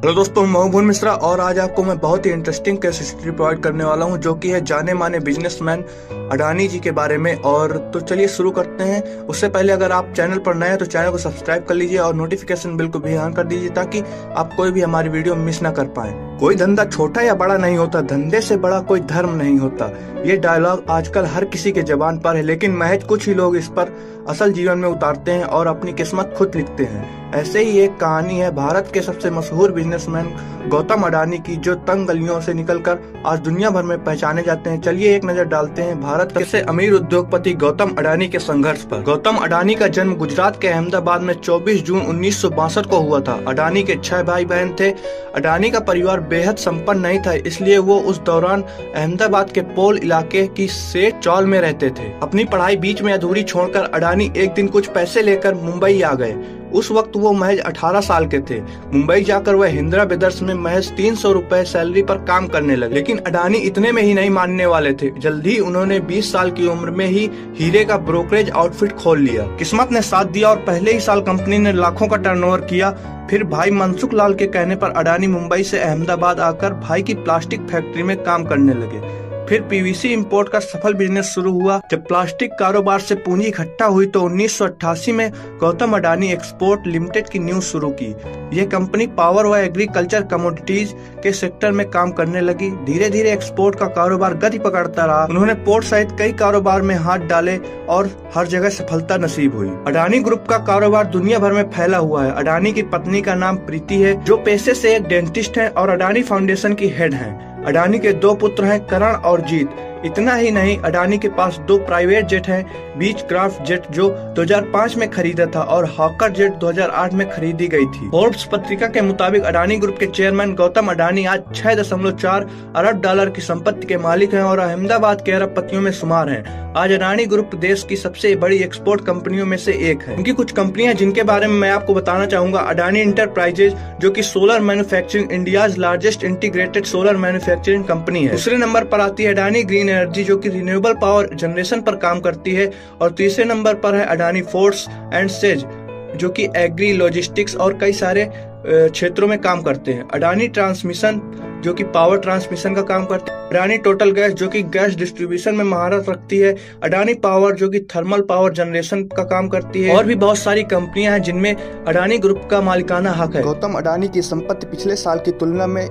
Hello दोस्तों, मैं भुवन मिश्रा और आज आपको मैं बहुत ही इंटरेस्टिंग केस हिस्ट्री प्रोवाइड करने वाला हूं जो कि है जाने माने बिजनेसमैन अडानी जी के बारे में। और तो चलिए शुरू करते हैं। उससे पहले अगर आप चैनल पर नए हैं तो चैनल को सब्सक्राइब कर लीजिए और नोटिफिकेशन बिल को भी ऑन कर दीजिए ताकि आप कोई भी हमारी वीडियो मिस ना कर पाए। कोई धंधा छोटा या बड़ा नहीं होता, धंधे से बड़ा कोई धर्म नहीं होता। ये डायलॉग आजकल हर किसी के जबान पर है, लेकिन महज कुछ ही लोग इस पर असल जीवन में उतारते हैं और अपनी किस्मत खुद लिखते हैं। ऐसे ही एक कहानी है भारत के सबसे मशहूर बिजनेसमैन गौतम अडानी की, जो तंग गलियों से निकलकर आज दुनिया भर में पहचाने जाते हैं। चलिए एक नजर डालते हैं भारत के सबसे अमीर उद्योगपति गौतम अडानी के संघर्ष पर। गौतम अडानी का जन्म गुजरात के अहमदाबाद में 24 जून 1962 को हुआ था। अडानी के 6 भाई बहन थे। अडानी का परिवार बेहद संपन्न नहीं था, इसलिए वो उस दौरान अहमदाबाद के पोल इलाके की सेठ चौल में रहते थे। अपनी पढ़ाई बीच में अधूरी छोड़कर अडानी एक दिन कुछ पैसे लेकर मुंबई आ गए। उस वक्त वो महज 18 साल के थे। मुंबई जाकर वह हिंद्रा ब्रदर्स में महज 300 रुपए सैलरी पर काम करने लगे। लेकिन अडानी इतने में ही नहीं मानने वाले थे। जल्द ही उन्होंने 20 साल की उम्र में ही हीरे का ब्रोकरेज आउटफिट खोल लिया। किस्मत ने साथ दिया और पहले ही साल कंपनी ने लाखों का टर्नओवर किया। फिर भाई मनसुख लाल के कहने पर अडानी मुंबई से अहमदाबाद आकर भाई की प्लास्टिक फैक्ट्री में काम करने लगे। फिर पीवीसी इंपोर्ट का सफल बिजनेस शुरू हुआ। जब प्लास्टिक कारोबार से पूंजी इकट्ठा हुई तो 1988 में गौतम अडानी एक्सपोर्ट लिमिटेड की न्यूज शुरू की। यह कंपनी पावर व एग्रीकल्चर कमोडिटीज के सेक्टर में काम करने लगी। धीरे धीरे एक्सपोर्ट का कारोबार गति पकड़ता रहा। उन्होंने पोर्ट सहित कई कारोबार में हाथ डाले और हर जगह सफलता नसीब हुई। अडानी ग्रुप का कारोबार दुनिया भर में फैला हुआ है। अडानी की पत्नी का नाम प्रीति है, जो पेशे से एक डेंटिस्ट है और अडानी फाउंडेशन की हेड है। अडानी के 2 पुत्र हैं, करण और जीत। इतना ही नहीं, अडानी के पास 2 प्राइवेट जेट हैं, बीच क्राफ्ट जेट जो 2005 में खरीदा था और हॉकर जेट 2008 में खरीदी गई थी। फोर्ब्स पत्रिका के मुताबिक अडानी ग्रुप के चेयरमैन गौतम अडानी आज 6.4 अरब डॉलर की संपत्ति के मालिक हैं और अहमदाबाद के अरबपतियों में शुमार हैं। आज अडानी ग्रुप देश की सबसे बड़ी एक्सपोर्ट कंपनियों में से एक है। उनकी कुछ कंपनियां जिनके बारे में मैं आपको बताना चाहूंगा। अडानी इंटरप्राइजेज, जो कि solar manufacturing India's largest integrated solar manufacturing company है। दूसरे नंबर पर आती है अडानी ग्रीन एनर्जी, जो कि रिन्यूएबल पावर जनरेशन पर काम करती है। और तीसरे नंबर पर है अडानी फोर्स एंड सेज, जो कि एग्री, लॉजिस्टिक्स और कई सारे क्षेत्रों में काम करते हैं। अडानी ट्रांसमिशन, जो कि पावर ट्रांसमिशन का काम करती है। अडानी टोटल गैस, जो कि गैस डिस्ट्रीब्यूशन में महारत रखती है। अडानी पावर, जो कि थर्मल पावर जनरेशन का काम करती है। और भी बहुत सारी कंपनियां हैं जिनमें अडानी ग्रुप का मालिकाना हक है। गौतम अडानी की संपत्ति पिछले साल की तुलना में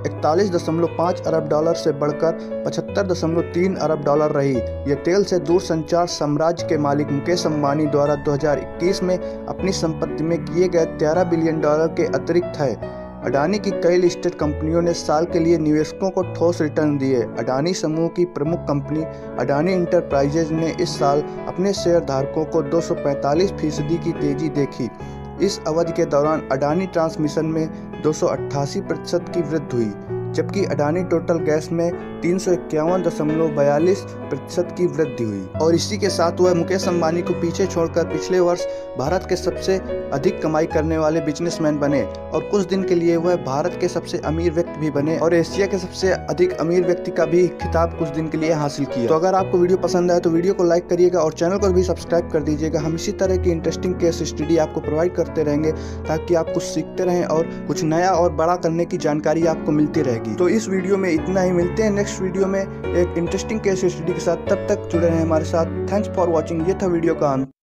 41.5 अरब डॉलर से बढ़कर 75.3 अरब डॉलर रही। यह तेल से दूरसंचार साम्राज्य के मालिक मुकेश अंबानी द्वारा 2021 में अपनी संपत्ति में किए गए 13 बिलियन डॉलर के अतिरिक्त है। अडानी की कई लिस्टेड कंपनियों ने साल के लिए निवेशकों को ठोस रिटर्न दिए। अडानी समूह की प्रमुख कंपनी अडानी इंटरप्राइजेज ने इस साल अपने शेयर धारकों को 245% की तेजी देखी। इस अवधि के दौरान अडानी ट्रांसमिशन में 288% की वृद्धि हुई, जबकि अडानी टोटल गैस में 351.42% की वृद्धि हुई। और इसी के साथ वह मुकेश अंबानी को पीछे छोड़कर पिछले वर्ष भारत के सबसे अधिक कमाई करने वाले बिजनेसमैन बने और कुछ दिन के लिए वह भारत के सबसे अमीर व्यक्ति भी बने और एशिया के सबसे अधिक अमीर व्यक्ति का भी खिताब कुछ दिन के लिए हासिल किया। तो अगर आपको वीडियो पसंद आए तो वीडियो को लाइक करिएगा और चैनल को भी सब्सक्राइब कर दीजिएगा। हम इसी तरह की इंटरेस्टिंग केस स्टडी आपको प्रोवाइड करते रहेंगे ताकि आप कुछ सीखते रहें और कुछ नया और बड़ा करने की जानकारी आपको मिलती रहेगी। तो इस वीडियो में इतना ही। मिलते हैं नेक्स्ट वीडियो में एक इंटरेस्टिंग केस स्टडी के साथ। तब तक जुड़े रहें हमारे साथ। Thanks for watching. ये था वीडियो का अंत।